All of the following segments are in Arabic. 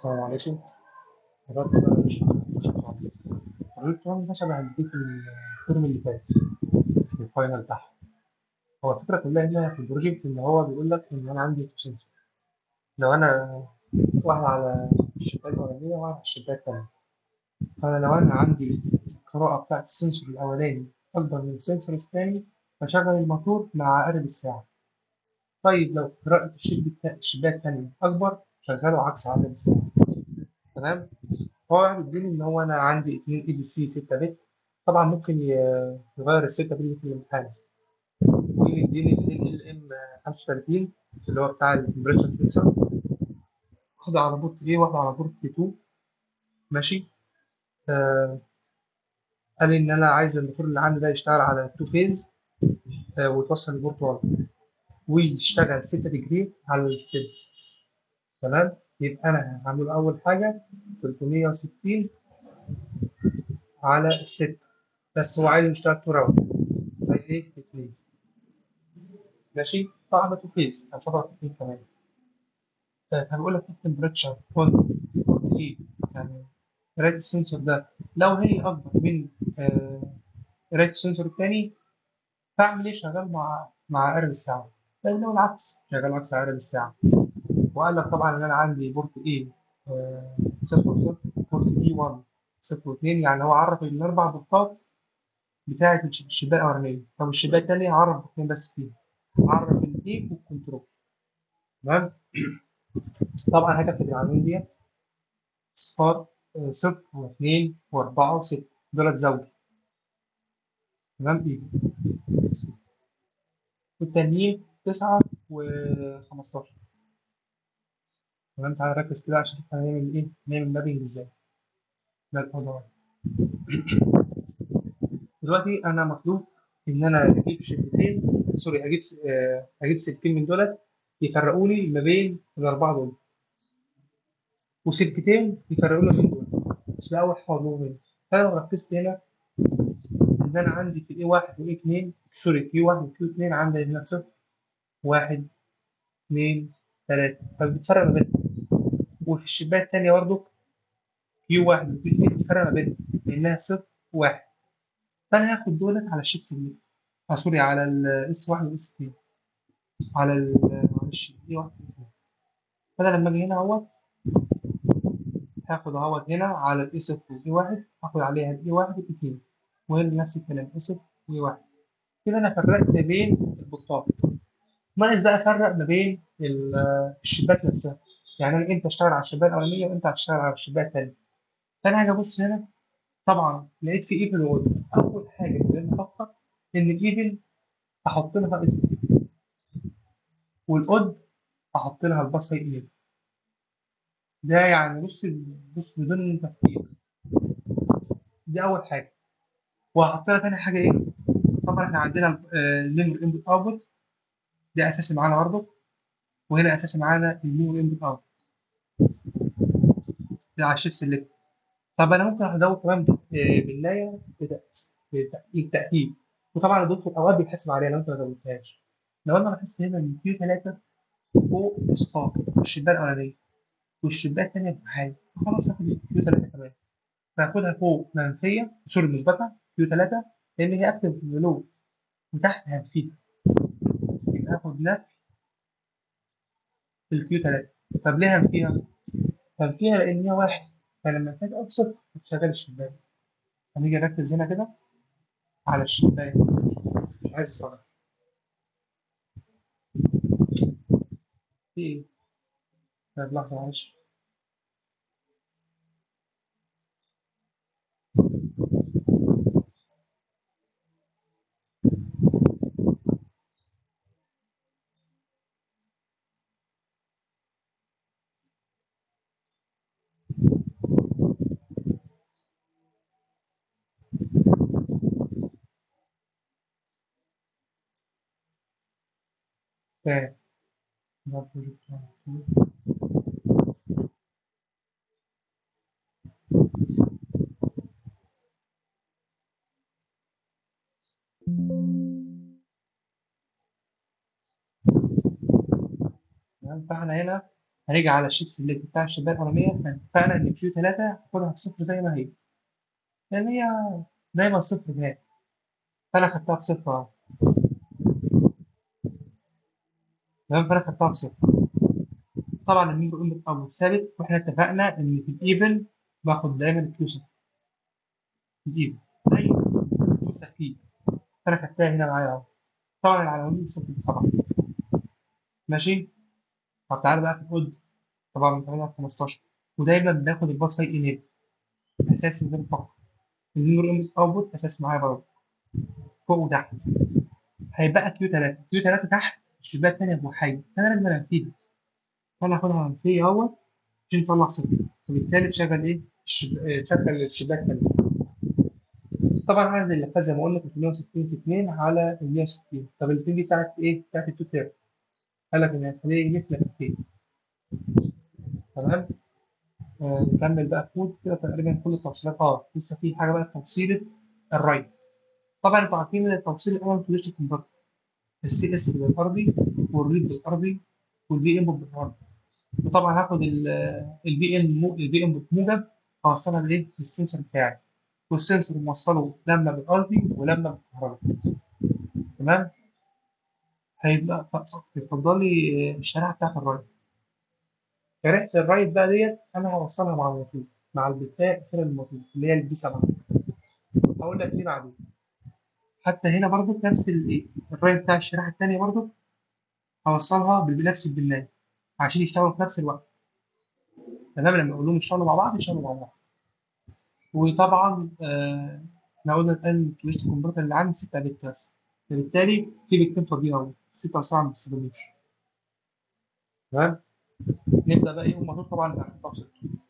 السلام عليكم. الرد بقى مش خالص. الرد ده شبه اللي جه في الترم اللي فات في الفاينل بتاعها. هو الفكرة كلها هنا في البروجكت إن هو بيقول لك إن أنا عندي تو سنسور. لو أنا واحد على الشباية الأولانية وواحد على الشباية التانية، فأنا لو أنا عندي القراءة بتاعت السنسور الأولاني أكبر من السنسور الثاني، بشغل الموتور مع عقارب الساعة. طيب لو قراءة الشباية التانية أكبر، شغله عكس عقارب الساعة. تمام؟ هو بيديني إن هو أنا عندي 2 اي دي سي 6 بت. طبعا ممكن يغير ال 6 بت في الامتحان. ممكن يديني 2 ال ام 35 اللي هو بتاع التمبريتشر سنسور، واحدة على بورت A واحدة على بورت 2. ماشي. آه قال لي إن أنا عايز الموتور اللي عندي ده يشتغل على 2 فيز، ويتوصل لبورت 1 ويشتغل 6 ديجري على الستيب. تمام. يبقى أنا هعمل أول حاجة 360 على الست، بس هو عايز يشتغل 2 راوند زي إيه؟ 2. ماشي. طبعا ده تو فيز هنشوفها في اتنين كمان. فبيقول لك التمبريتشر اون بورت ايه، يعني قرايه السنسور ده لو هي اكبر من قرايه السنسور الثاني، فاعمل ايه؟ شغال مع عقارب الساعه. طيب لو العكس شغال عكس عقارب الساعه. وقال لك طبعا ان انا عندي بورت ايه 0 و0، بورت اي 1 0 و2، يعني هو عرف الاربع بورتات بتاعه الشباك الاولانيه. طب الشباك الثانيه عرف بورتين بس فيها، عرف الايه والكنترول. تمام. طبعا هكتب العناوين ديت صفار، صفر واثنين واربعة وستة، دولت زوجي. تمام ايه. والتانيين تسعة وخمستاشر. تمام. تعالى نركز كده عشان احنا هنعمل ايه؟ نعمل مابينج ازاي؟ ده الموضوع. دلوقتي انا مطلوب ان انا اجيب شركتين، سوري، اجيب سلكين من دولت يفرقوا لي ما بين الاربعه دول، وسلكتين يفرقوا لي ما بين دول. ده اول حاجه مطلوب مني. فانا لو ركزت هنا ان انا عندي في الاي 1 والاي 2، سوري، كيو 1 وكيو 2، عندي هنا صفر، واحد، اثنين، ثلاثة، فبتفرق ما بينهم. وفي الشباك التانية برضه كيو واحد وكيو اتنين بتفرق ما بينهم لأنها صفر واحد. فأنا هاخد دولت على الشيبس دي، سوري، على الاس واحد والاس اتنين، على معلش اي واحد واتنين. فأنا لما أجي هنا أهوت هاخد أهوت هنا على الاي صفر والاي واحد، هاخد عليها الاي واحد والاتنين، وهنا نفس الكلام اي صفر واي واحد. كده أنا فرقت ما بين البطاقة. ناقص بقى أفرق ما بين الشباك نفسها. يعني أنا إمتى أشتغل على الشباك الأولانية وإمتى هشتغل على الشباك التانية. فأنا هاجي أبص هنا، طبعا لقيت في ايفل وود. اول حاجه لازم افكر ان الايفل احط لها اسم، والاود احط لها الباص هي ايفل. ده يعني بص، بص بدون تفكير، دي اول حاجه. وهحط لها تاني حاجه ايه؟ طبعا احنا عندنا الميموري انبوت اوتبوت، ده اساسي معانا برضه. وهنا اساسي معانا الميموري انبوت اوتبوت ده على الشيب سيلكت. طب انا ممكن ازود كمان باللايه بالتاكيد. وطبعا الدكتور اوقات بيحاسب عليها لو انت ما زودتهاش. لو انا لاحظت هنا ان كيو 3 فوق اصفار الشباك الاولانيه والشباك الثانيه بحاجه، خلاص هاخد كيو 3 كمان. فهاخدها فوق منفيه، سوري، مثبته كيو 3، لان هي اكتف لو، وتحت هنفيها، يبقى هاخد نفي الكيو 3. طب ليه هنفيها؟ هنفيها لان هي واحد، فلما تاجي ابسط هتشغل الشباك. هنيجي نركز هنا كده على الشباك، مش عايز الصراحه في ايه. طيب لحظه معلش. تاني. ده بروجكت 1. تمام. فاحنا هنا هنيجي على الشيب سيلكت بتاع الشباك الأولانية، اتفقنا إن كيو 3 هاخدها بصفر زي ما هي، لأن هي دايما صفر هناك، فأنا خدتها بصفر أهو. تمام، فأنا خدتها بصفر. طبعا الميمبر انبوت اوتبوت ثابت، واحنا اتفقنا ان في الايفن باخد دايما الكيو صفر في الايفن، ايوه بدون تخفيف. فانا خدتها هنا معايا اهو. طبعا العناوين صفر طبعا. ماشي. طب تعالى بقى في الاود، طبعا من 8 ل 15، ودايما بناخد الباص هاي انيبل اساسي غير فقط. الميمبر انبوت اوتبوت اساسي معايا برضه، فوق وتحت. هيبقى كيو 3، كيو 3 تحت الشباك الثانيه بوحايد، فانا لازم انفذها. فانا هاخدها منفيه اهوت عشان تطلع صفر، وبالتالي تشغل ايه؟ تشغل الشباك الثانيه. طبعا عدد اللفات زي ما قلنا 360 في 2 على ال 160. طب الاثنين دي بتاعت ايه؟ بتاعت التو تيرم. قال لك ان هتخليه يلف لفتين. تمام. نكمل بقى كود كده تقريبا كل التوصيلات. لسه في حاجه بقى توصيله الرايت. طبعا انتوا عارفين ان التوصيل الاول في ليست كونفرتر، السي اس بالارضي والريد بالارضي والبي انبوت بالارضي. وطبعا هاخد البي انبوت موجب، هوصلها بالايه؟ بالسنسور بتاعي، والسنسور موصله لما بالارضي ولما بالكهرباء. تمام. هيبقى يفضل لي الشريحه بتاعت الرايت. شريحه الرايت بقى ديت انا هوصلها مع الموتور، مع البتاع غير الموتور اللي هي البي 7. هقول لك ليه بعدين. حتى هنا برضو نفس الرايت بتاع الشريحه الثانيه برضو هوصلها بنفس البنايه عشان يشتغلوا في نفس الوقت. تمام، لما اقول لهم يشتغلوا مع بعض يشتغلوا مع بعض. وطبعا احنا قلنا الان الكليشت كونفرتر اللي عندي 6 بت بس، فبالتالي في بتين فاضيين اهو، 6 و7 ما بيستخدموش. تمام. نبدا بقى ايه الموتور طبعا تحت التوصيل.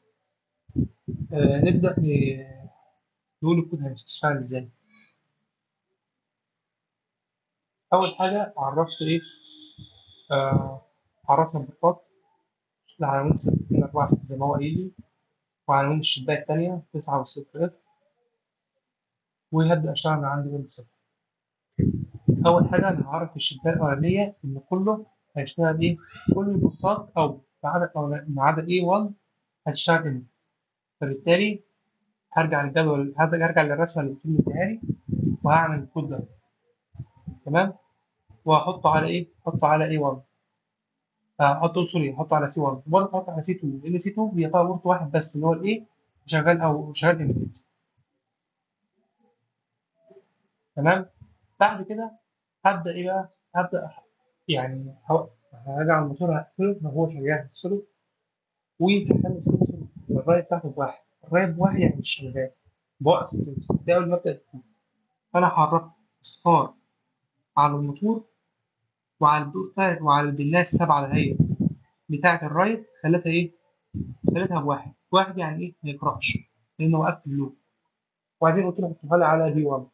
نبدا نقول الكود هيشتغل ازاي. اول حاجه عرفت ايه؟ آه عرفنا البطاط العناوين 2 4 6 زي ما هو قايل لي، وعناوين الشباك الثانيه 9 والصفر اف، وهبدا اشتغل من عندي ويندوز صفر. اول حاجه انا هعرف الشباك الاولانيه ان كله هيشتغل ايه؟ كل البطاط او ما عدا اي 1 هتشتغل امتى. فبالتالي هرجع للجدول، هرجع للرسمه اللي بتكون مديها لي، وهعمل الكود ده. تمام. وهحطه على ايه؟ احطه على اي 1. هحطه سوري، هحطه على سي 1 وبرضه هحطه على سي 2، لان سي 2 هي فيها بورت واحد بس اللي هو الايه، شغال او شغال امبيد. تمام. بعد كده هبدا ايه بقى؟ هبدا يعني هرجع على الموتور هقفله لو هو شغال هفصله، وهخلي السنسور الرايه بتاعته بواحد. الرايه بواحد يعني مش شغال، بوقف السنسور ده اول ما ابدا الكود. فانا حركت اصفار على الموتور وعلى البورتات وعلى البنايه السبعه دهيت بتاعه الرايت، خليتها ايه؟ خليتها بواحد. واحد يعني ايه؟ ما يقراش، لانه وقفت اللوب. وبعدين قلت له حطها لي على في 1.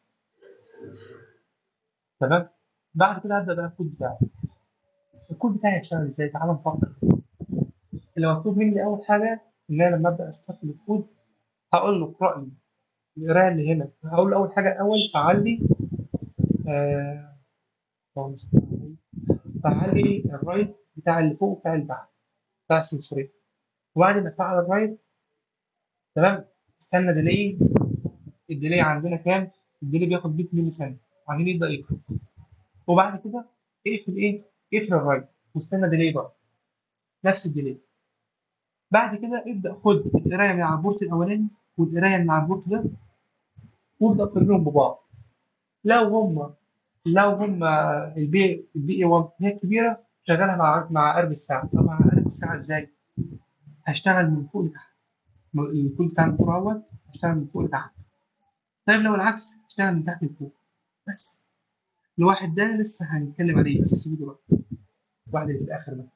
تمام. بعد كده هبدا بقى الكود بتاعي. الكود بتاعي هيشتغل ازاي؟ تعالى نفكر. اللي مطلوب مني اول حاجه ان انا لما ابدا استقبل الكود هقول له اقرا لي القرايه اللي هنا. هقول له اول حاجه الاول اعلي آه اللهم صل على النبي. اعلي الرايت بتاع اللي فوق بتاع اللي تحت بتاع السنسوريه. وبعد ما افعل الرايت، تمام، استنى ديلي. الديلي عندنا كام؟ الديلي بياخد 100 مللي ثانيه عشان يبدا يقرا. وبعد كده اقفل ايه؟ اقفل الرايت واستنى ديلي بقى، نفس الديلي. بعد كده ابدا خد القرايه من على البورت الاولاني والقرايه من على البورت ده، وابدا قارنهم ببعض. لو هم لو هم البي اي 1 هي كبيره، شغالها مع قرب الساعه. طب مع قرب الساعه ازاي؟ هشتغل من فوق لتحت. الكود بتاع الموتور اهوت هشتغل من فوق لتحت. طيب لو العكس هشتغل من تحت لفوق بس. الواحد ده لسه هنتكلم عليه، بس سيبه دلوقتي، الواحد اللي في الاخر ده.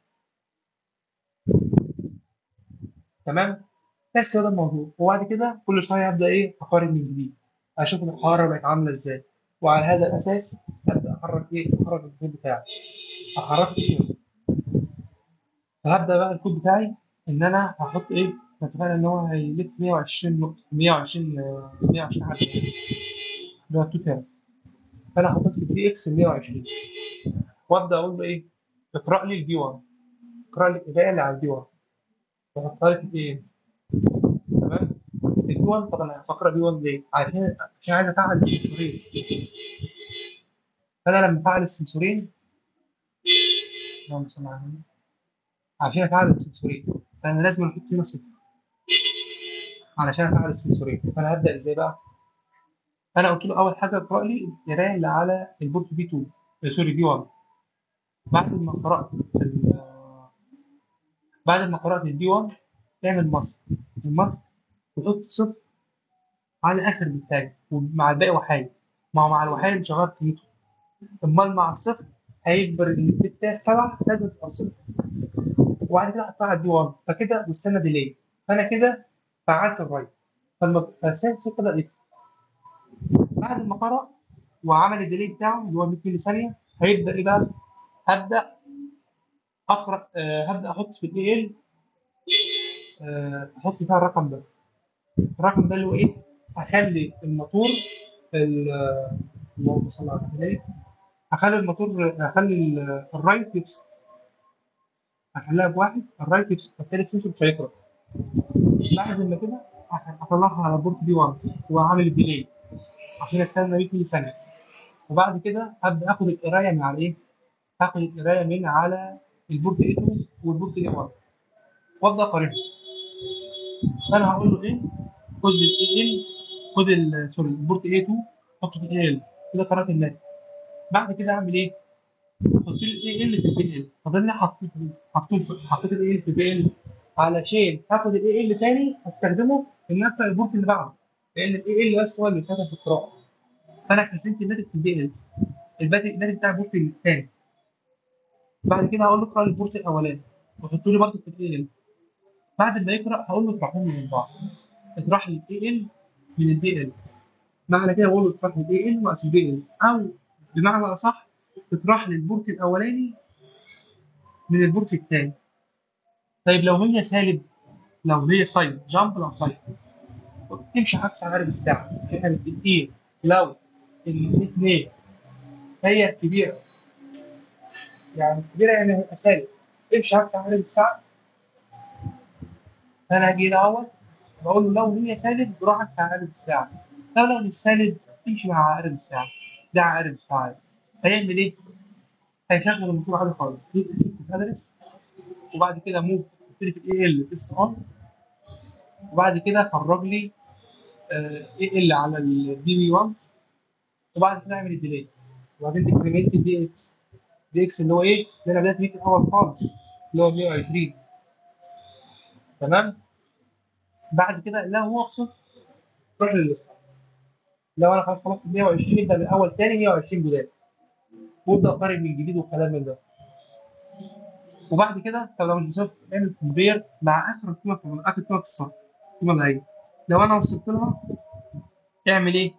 تمام. بس هو ده الموضوع. وبعد كده كل شويه ابدا ايه؟ اقارن من جديد، اشوف الحراره بقت عامله ازاي، وعلى هذا الاساس ابدا احرك الكود بتاعي. احركه كتير. فهبدا بقى الكود بتاعي ان انا هحط ايه؟ إحنا اتفقنا ان هو هيلف 120 نقطه، 120 120 حاجه اللي هو 2 تيرا. فانا حطيت في الدي اكس 120، وابدا اقول له ايه؟ اقرا لي البي 1، اقرا لي القراءه اللي على البي 1. واحطها لي في ايه؟ تمام. البي 1، طب انا هفكر بي 1 ليه؟ عشان عايز افعل السنسورين. فانا لما افعل السنسورين، اللهم صل على النبي، عشان افعل السنسورين فانا لازم احط هنا صفر علشان افعل السنسورين. فانا هبدا ازاي بقى؟ انا قلت له اول حاجه اقرا لي القرايه اللي على البورت بي 2، سوري بي 1. بعد ما قرات بعد ما قرات البي 1 تعمل ماسك. الماسك تحط صفر على اخر بالتاج ومع الباقي وحايد. ما هو مع الوحايد مش هغير قيمته، امال مع الصفر هيكبر البت بتاعي 7 لازم تبقى صفر. وبعد كده احطها على البي 1 فكده واستنى ديلي. فانا كده فعلت الرايت. فالسنسور كده يقفل. بعد ما قرأ وعمل الديلي بتاعه اللي هو 100 ملي ثانيه، هيبدا ايه بقى؟ هبدا اقرا، هبدا احط في الاي ال، احط فيها الرقم ده. الرقم ده اللي هو ايه؟ هخلي الموتور اللهم صل على النبي، هخلي الرايت يفصل. هخليها بواحد الرايت يفصل فبالتالي السنسور مش هيقرا. بعد ما كده هطلعها على بورت بي 1 واعمل الديلي عشان استنى 100 ملي ثانيه. وبعد كده هبدا اخد القرايه من على ايه؟ هاخد القرايه من على البورت اي 2 والبورت اي 1 وابدا اقارنهم. فانا هقول له ايه؟ خد الاي ال، سوري البورت اي 2، حطه في الاي ال. كده قرات الناتج. بعد كده اعمل ايه؟ احط لي الاي ال في البي ال. طب انا ليه حطيت الاي ال في البي ال؟ علشان هاخد الاي ال تاني استخدمه ان اقرا البورت اللي بعده، لان الاي ال بس هو اللي بيستخدم في القراءه. فانا خزنت الناتج في البي ال، الباقي الناتج بتاع البورت الثاني. بعد كده هقول له اقرا البورت الاولاني وحط لي برضه في الاي ال. بعد ما يقرا هقول له اطرحهم من بعض. اطرح لي الاي ال من البي ال. معنى كده بقول له اطرح لي الاي ال ناقص البي ال، او بمعنى اصح اطرح لي البورت الاولاني من البورت الثاني. طيب لو هي سالب، لو هي سايد جامب، لو سايد تمشي عكس عقارب الساعه. يعني الايه لو الاثنين هي كبيره، يعني كبيره يعني هيبقى سالب، تمشي عكس عقارب الساعه. فانا هاجي الاول بقول له لو هي سالب روح عكس عقارب الساعه، لو مش سالب تمشي مع عقارب الساعه. ده عقارب الساعه. هيعمل ايه؟ هيشغل الموتور عادي خالص، يكتب ادرس، وبعد كده موف تبتدي في الاي ال اس اون، وبعد كده خرج لي اي ال على الدي بي 1، وبعد كده اعمل الديلي، وبعدين ديكريمنت الدي اكس. دي اكس اللي هو ايه؟ اللي انا بدات بيه في الاول خالص، اللي هو 120. تمام. بعد كده لو هو بصفر روح للستار. لو انا خلاص خلصت 120 يبدا من الاول تاني 120 جداد، وابدا اقارن من جديد وكلام من ده. وبعد كده طب لو مش بصفر اعمل كومبير مع اخر قيمه اخر قيمه في الصف، القيمه اللي هي لو انا وصلت لها اعمل ايه؟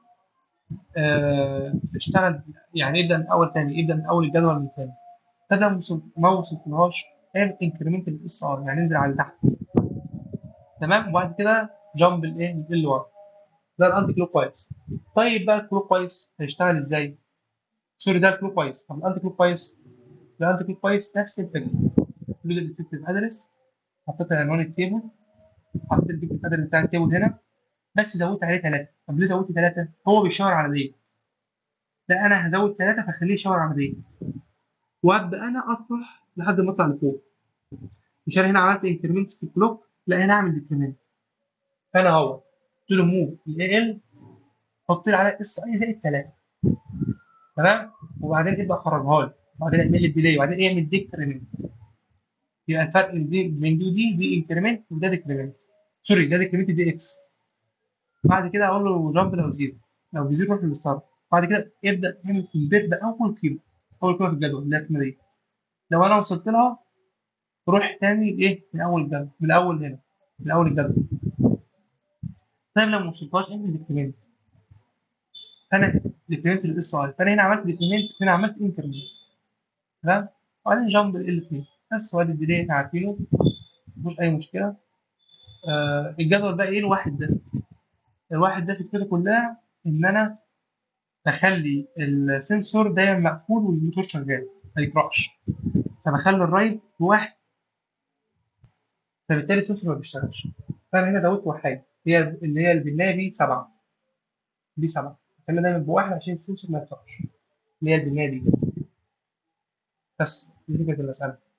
اشتغل، يعني ابدا من اول تاني، ابدا من اول الجدول من تاني. طب لو ما وصلتلهاش اعمل انكريمنت الاس ار، يعني انزل على تحت. تمام. وبعد كده جامب الايه ال 1. ده الانتي كلوك وايز. طيب بقى الكلوك وايز هيشتغل ازاي؟ سوري ده الكلوك وايز. طب الانتي كلوك وايز، الانتي كلوك وايز نفس الفكره. تجيب الديفكتيف ادرس، حطيت عنوان التيبل، حطيت الديفكتيف ادرس بتاع التيبل هنا، بس زودت عليه 3. طب ليه زودت 3؟ هو بيشاور على دي، لا انا هزود 3 فخليه يشاور على دي، وابدا انا اطرح لحد ما اطلع لفوق. مش انا هنا عملت انكريمنت في الكلوك، لا هنا اعمل ديكريمنت. فانا هو قلت له موف الاي ال، حط لي على اس اي زائد 3. تمام. وبعدين ابدا خرجها لي، وبعدين اعمل لي الديلي، وبعدين اعمل ديكريمنت. يبقى الفرق من دي ودي، دي انكريمنت وده ديكريمنت. سوري ده ديكريمنت دي اكس. بعد كده اقول له جامب لو زيرو، لو زيرو روح للستارت. بعد كده ابدا تعمل كومبير باول قيمه، اول قيمه في الجدول اللي هي القيمه دي. لو انا وصلت لها روح تاني ايه من اول الجدول، من الاول هنا، من اول الجدول. طيب لو ما وصلتهاش اعمل ديكريمنت. فانا ديكريمنت للاس اي، فانا هنا عملت ديكريمنت، هنا عملت انكريمنت. تمام. وبعدين جامب ال 2 بس. وادي الديلي احنا عارفينه، مفيش اي مشكله. الجدول بقى ايه الواحد ده؟ الواحد ده فكرته كلها ان انا بخلي السنسور دايما مقفول والموتور شغال ما يطرقش. فبخلي الرايت بواحد، فبالتالي السنسور ما بيشتغلش. فانا هنا زودت وحاجه، هي اللي هي البنايه بي 7. بي 7 خلينا دايما بواحد عشان السنسور ما يفتحش، اللي هي البنايه دي. بس دي كانت المساله.